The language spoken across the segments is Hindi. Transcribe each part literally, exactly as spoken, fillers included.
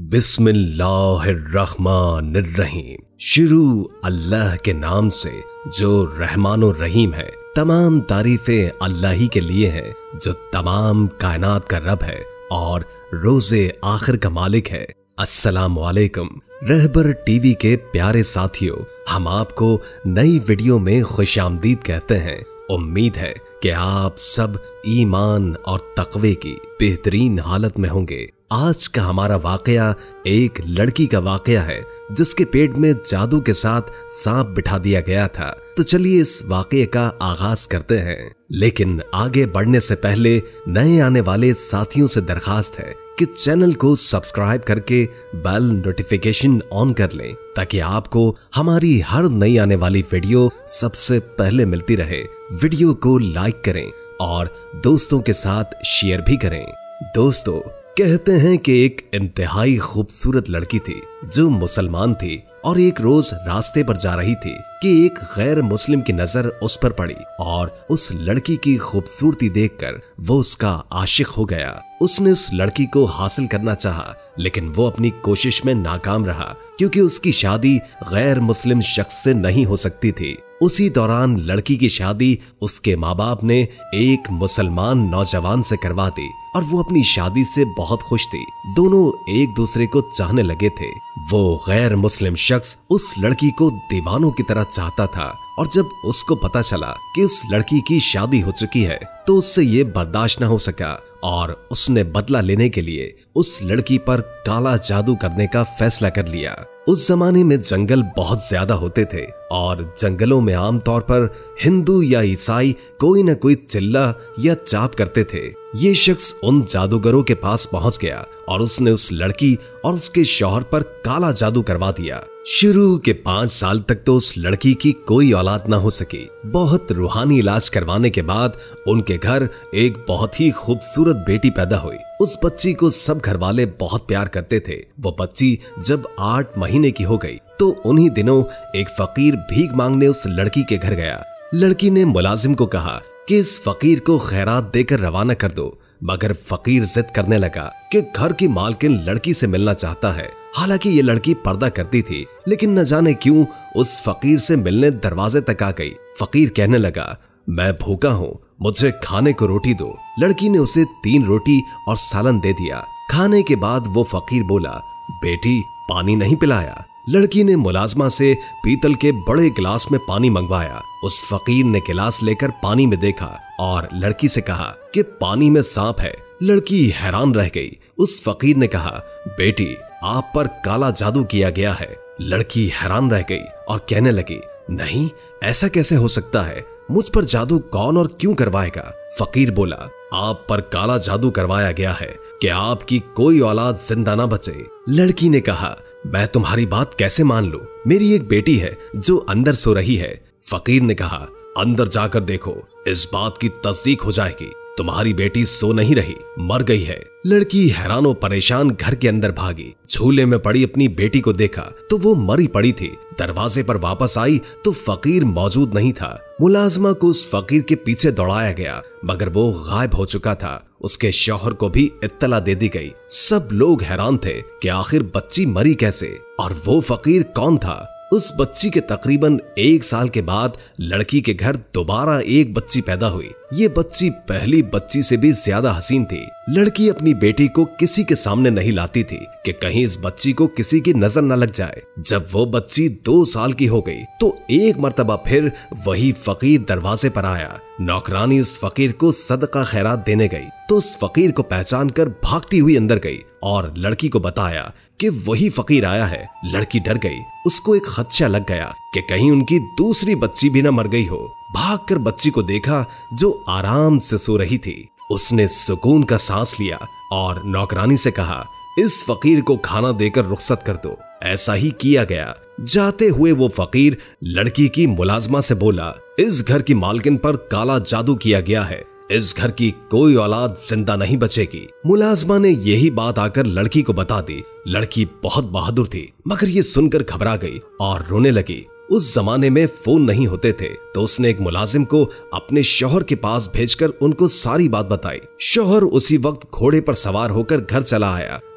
बिस्मिल्लाहिर्रहमानिर्रहीम। शुरू अल्लाह के नाम से जो रहमानो रहीम है। तमाम तारीफें अल्लाह ही के लिए हैं जो तमाम कायनात का रब है और रोजे आखिर का मालिक है। अस्सलाम वालेकुम रहबर टीवी के प्यारे साथियों, हम आपको नई वीडियो में खुशामदीद कहते हैं। उम्मीद है कि आप सब ईमान और तकवे की बेहतरीन हालत में होंगे। आज का हमारा वाकया एक लड़की का वाकया है जिसके पेट में जादू के साथ सांप बिठा दिया गया था। तो चलिए इस वाकये का आगाज करते हैं। लेकिन आगे बढ़ने से पहले नए आने वाले साथियों से दरखास्त है कि चैनल को सब्सक्राइब करके बेल नोटिफिकेशन ऑन कर लें ताकि आपको हमारी हर नई आने वाली वीडियो सबसे पहले मिलती रहे। वीडियो को लाइक करें और दोस्तों के साथ शेयर भी करें। दोस्तों, कहते हैं कि एक इंतहाई खूबसूरत लड़की थी जो मुसलमान थी और एक रोज रास्ते पर जा रही थी कि एक गैर मुस्लिम की नजर उस पर पड़ी और उस लड़की की खूबसूरती देखकर वो उसका आशिक हो गया। उसने उस लड़की को हासिल करना चाहा लेकिन वो अपनी कोशिश में नाकाम रहा क्योंकि उसकी शादी गैर मुस्लिम शख्स से नहीं हो सकती थी। उसी दौरान लड़की की शादी उसके माँ बाप ने एक मुसलमान नौजवान से करवा दी और वो अपनी शादी से बहुत खुश थी। दोनों एक दूसरे को चाहने लगे थे। वो गैर मुस्लिम शख्स उस लड़की को दीवानों की तरह चाहता था और जब उसको पता चला कि उस लड़की की शादी हो चुकी है तो उससे ये बर्दाश्त न हो सका और उसने बदला लेने के लिए उस लड़की पर काला जादू करने का फैसला कर लिया। उस जमाने में जंगल बहुत ज्यादा होते थे और जंगलों में आमतौर पर हिंदू या ईसाई कोई न कोई चिल्ला या चाप करते थे। ये शख्स उन जादूगरों के पास पहुंच गया और उसने उस लड़की और उसके शौहर पर काला जादू करवा दिया। शुरू के पांच साल तक तो उस लड़की की कोई औलाद ना हो सकी। बहुत रूहानी इलाज करवाने के बाद उनके घर एक बहुत ही खूबसूरत बेटी पैदा हुई। उस बच्ची को सब घर वाले बहुत प्यार करते थे। वो बच्ची जब आठ महीने की हो गई तो उन्हीं दिनों एक फकीर भीख मांगने उस लड़की के घर गया। लड़की ने मुलाजिम को कहा कि इस फकीर को खैरात देकर रवाना कर दो, मगर फकीर जिद करने लगा कि घर की मालकिन लड़की से मिलना चाहता है। हालांकि ये लड़की पर्दा करती थी लेकिन न जाने क्यों उस फकीर से मिलने दरवाजे तक आ गई। फकीर कहने लगा, मैं भूखा हूँ, मुझे खाने को रोटी दो। लड़की ने उसे तीन रोटी और सालन दे दिया। खाने के बाद वो फकीर बोला, बेटी पानी नहीं पिलाया। लड़की ने मुलाजमा से पीतल के बड़े गिलास में पानी मंगवाया। उस फकीर ने गिलास लेकर पानी में देखा और लड़की से कहा कि पानी में सांप है। लड़की हैरान रह गई। उस फकीर ने कहा, बेटी आप पर काला जादू किया गया है। लड़की हैरान रह गई और कहने लगी, नहीं, ऐसा कैसे हो सकता है? मुझ पर जादू कौन और क्यों करवाएगा? फकीर बोला, आप पर काला जादू करवाया गया है कि आपकी कोई औलाद जिंदा ना बचे। लड़की ने कहा, मैं तुम्हारी बात कैसे मान लूं? मेरी एक बेटी है जो अंदर सो रही है। फकीर ने कहा, अंदर जाकर देखो, इस बात की तस्दीक हो जाएगी। तुम्हारी बेटी सो नहीं रही, मर गई है। लड़की हैरान और परेशान घर के अंदर भागी। झूले में पड़ी अपनी बेटी को देखा तो वो मरी पड़ी थी। दरवाजे पर वापस आई तो फकीर मौजूद नहीं था। मुलाजमा को उस फकीर के पीछे दौड़ाया गया मगर वो गायब हो चुका था। उसके शौहर को भी इत्तला दे दी गई। सब लोग हैरान थे कि आखिर बच्ची मरी कैसे और वो फकीर कौन था। उस बच्ची के तकरीबन एक साल के बाद लड़की के घर दोबारा एक बच्ची पैदा हुई। ये बच्ची पहली बच्ची से भी ज्यादा हसीन थी। लड़की अपनी बेटी को किसी के सामने नहीं लाती थी कि कहीं इस बच्ची को किसी की नजर न लग जाए। जब वो बच्ची दो साल की हो गई तो एक मर्तबा फिर वही फकीर दरवाजे पर आया। नौकरानी उस फकीर को सदका खैरात देने गई तो उस फकीर को पहचान कर भागती हुई अंदर गई और लड़की को बताया कि वही फकीर आया है। लड़की डर गई। उसको एक खदशा लग गया कि कहीं उनकी दूसरी बच्ची भी न मर गई हो। भागकर बच्ची को देखा जो आराम से सो रही थी। उसने सुकून का सांस लिया और नौकरानी से कहा, इस फकीर को खाना देकर रुखसत कर दो। ऐसा ही किया गया। जाते हुए वो फकीर लड़की की मुलाजमा से बोला, इस घर की मालकिन पर काला जादू किया गया है। इस घर की कोई औलाद जिंदा नहीं बचेगी। मुलाजमा ने यही बात आकर लड़की को बता दी। लड़की बहुत बहादुर थी मगर ये सुनकर घबरा गई और रोने लगी। उस जमाने में फोन नहीं होते थे तो उसने एक मुलाजिम को अपने शौहर के पास भेजकर उनको सारी बात बताई। शौहर उसी वक्त घोड़े पर सवार होकर घर चला आया।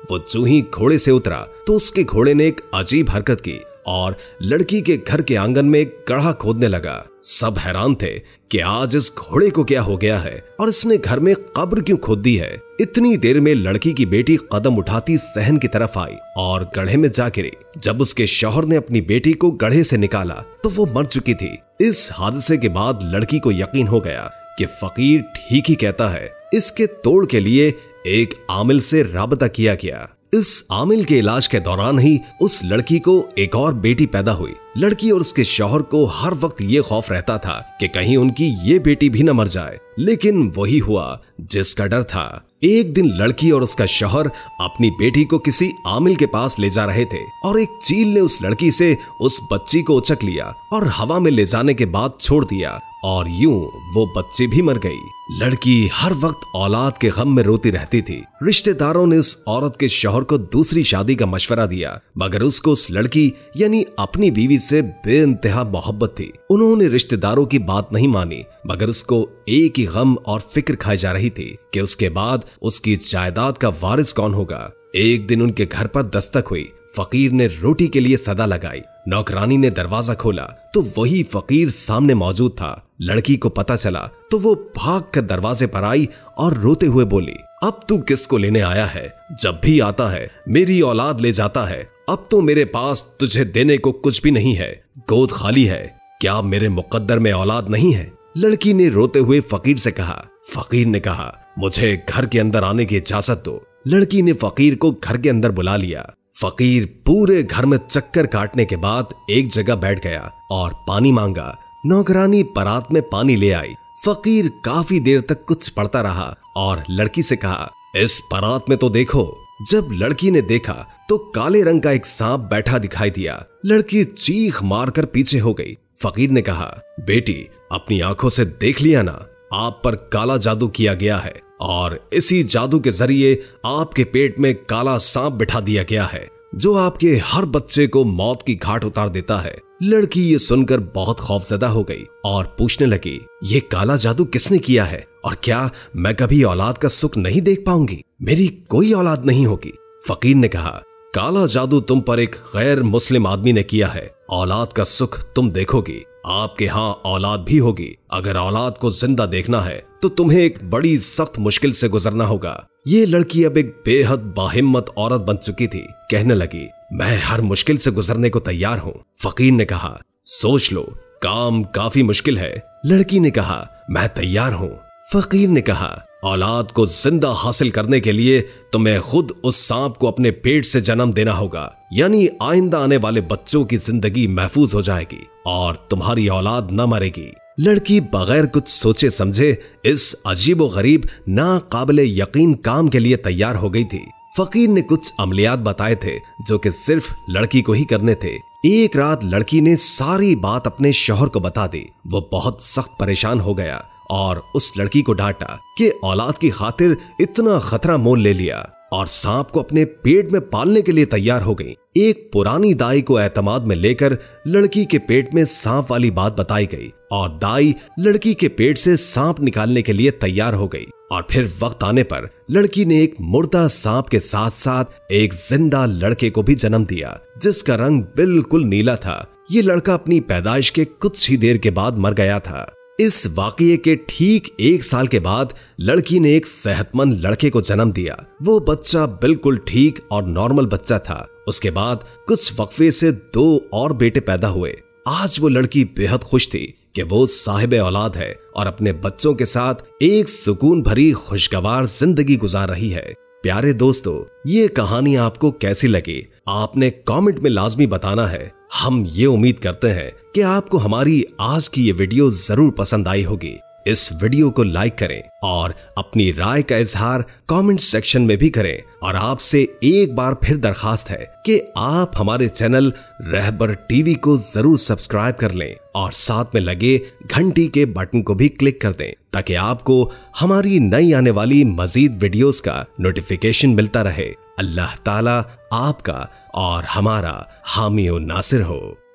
वो जो ही घोड़े से उतरा तो उसके घोड़े ने एक अजीब हरकत की और लड़की के घर के आंगन में एक गड्ढा खोदने लगा। सब हैरान थे कि आज इस घोड़े को क्या हो गया है और इसने घर में कब्र क्यों खोद दी है। इतनी देर में लड़की की बेटी कदम उठाती सहन की तरफ आई और गड्ढे में जा गिरी। जब उसके शौहर ने अपनी बेटी को गड्ढे से निकाला तो वो मर चुकी थी। इस हादसे के बाद लड़की को यकीन हो गया कि फकीर ठीक ही कहता है। इसके तोड़ के लिए एक आमिल से राबता किया गया। इस आमिल के इलाज के दौरान ही उस लड़की को एक और बेटी पैदा हुई। लड़की और उसके शौहर को हर वक्त ये खौफ रहता था कि कहीं उनकी ये बेटी भी न मर जाए, लेकिन वही हुआ जिसका डर था। एक दिन लड़की और उसका शौहर अपनी बेटी को किसी आमिल के पास ले जा रहे थे और एक चील ने उस लड़की से उस बच्ची को उचक लिया और हवा में ले जाने के बाद छोड़ दिया और यूं वो बच्ची भी मर गई। लड़की हर वक्त औलाद के गम में रोती रहती थी। रिश्तेदारों ने इस औरत के शौहर को दूसरी शादी का मशवरा दिया, मगर उसको उस लड़की यानी अपनी बीवी से बेइंतहा मोहब्बत थी। उन्होंने रिश्तेदारों की बात नहीं मानी, मगर उसको एक ही गम और फिक्र खाई जा रही थी कि उसके बाद उसकी जायदाद का वारिस कौन होगा। एक दिन उनके घर पर दस्तक हुई। फकीर ने रोटी के लिए सदा लगाई। नौकरानी ने दरवाजा खोला तो वही फकीर सामने मौजूद था। लड़की को पता चला तो वो भागकर दरवाजे पर आई और रोते हुए बोली, अब तू किसको लेने आया है? जब भी आता है मेरी औलाद ले जाता है। अब तो मेरे पास तुझे देने को कुछ भी नहीं है, गोद खाली है। क्या मेरे मुकद्दर में औलाद नहीं है? लड़की ने रोते हुए फकीर से कहा। फकीर ने कहा, मुझे घर के अंदर आने की इजाजत दो। लड़की ने फकीर को घर के अंदर बुला लिया। फकीर पूरे घर में चक्कर काटने के बाद एक जगह बैठ गया और पानी मांगा। नौकरानी परात में पानी ले आई। फकीर काफी देर तक कुछ पढ़ता रहा और लड़की से कहा, इस परात में तो देखो। जब लड़की ने देखा तो काले रंग का एक सांप बैठा दिखाई दिया। लड़की चीख मारकर पीछे हो गई। फकीर ने कहा, बेटी अपनी आंखों से देख लिया ना, आप पर काला जादू किया गया है और इसी जादू के जरिए आपके पेट में काला सांप बिठा दिया गया है जो आपके हर बच्चे को मौत की घाट उतार देता है। लड़की ये सुनकर बहुत खौफजदा हो गई और पूछने लगी, ये काला जादू किसने किया है और क्या मैं कभी औलाद का सुख नहीं देख पाऊंगी? मेरी कोई औलाद नहीं होगी। फकीर ने कहा, काला जादू तुम पर एक गैर मुस्लिम आदमी ने किया है। औलाद का सुख तुम देखोगी, आपके यहाँ औलाद भी होगी। अगर औलाद को जिंदा देखना है तो तुम्हें एक बड़ी सख्त मुश्किल से गुजरना होगा। ये लड़की अब एक बेहद बाहिम्मत औरत बन चुकी थी। कहने लगी, मैं हर मुश्किल से गुजरने को तैयार हूँ। फकीर ने कहा, सोच लो, काम काफी मुश्किल है। लड़की ने कहा, मैं तैयार हूँ। फकीर ने कहा, औलाद को जिंदा हासिल करने के लिए तुम्हें खुद उस सांप को अपने पेट से जन्म देना होगा, यानी आइंदा आने वाले बच्चों की जिंदगी महफूज हो जाएगी और तुम्हारी औलाद न मरेगी। लड़की बगैर कुछ सोचे समझे इस अजीबो गरीब नाकाबिले यकीन काम के लिए तैयार हो गई थी। फकीर ने कुछ अमलियात बताए थे जो कि सिर्फ लड़की को ही करने थे। एक रात लड़की ने सारी बात अपने शौहर को बता दी। वो बहुत सख्त परेशान हो गया और उस लड़की को डांटा कि औलाद की खातिर इतना खतरा मोल ले लिया और सांप को अपने पेट में पालने के लिए तैयार हो गई। एक पुरानी दाई को एतमाद में लेकर लड़की के पेट में सांप वाली बात बताई गई और दाई लड़की के पेट से सांप निकालने के लिए तैयार हो गई। और फिर वक्त आने पर लड़की ने एक मुर्दा सांप के साथ साथ एक जिंदा लड़के को भी जन्म दिया जिसका रंग बिल्कुल नीला था। ये लड़का अपनी पैदाइश के कुछ ही देर के बाद मर गया था। इस वाकये के ठीक एक साल के बाद लड़की ने एक सेहतमंद लड़के को जन्म दिया। वो बच्चा बिल्कुल ठीक और नॉर्मल बच्चा था। उसके बाद कुछ वक्फे से दो और बेटे पैदा हुए। आज वो लड़की बेहद खुश थी कि वो साहिबे औलाद है और अपने बच्चों के साथ एक सुकून भरी खुशगवार जिंदगी गुजार रही है। प्यारे दोस्तों, ये कहानी आपको कैसी लगी आपने कमेंट में लाजमी बताना है। हम ये उम्मीद करते हैं कि आपको हमारी आज की ये वीडियो जरूर पसंद आई होगी। इस वीडियो को लाइक करें और अपनी राय का इजहार कमेंट सेक्शन में भी करें। और आपसे एक बार फिर दरखास्त है कि आप हमारे चैनल रहबर टीवी को जरूर सब्सक्राइब कर लें और साथ में लगे घंटी के बटन को भी क्लिक कर दें ताकि आपको हमारी नई आने वाली मजीद वीडियोस का नोटिफिकेशन मिलता रहे। अल्लाह ताला आपका और हमारा हामी और नासिर हो।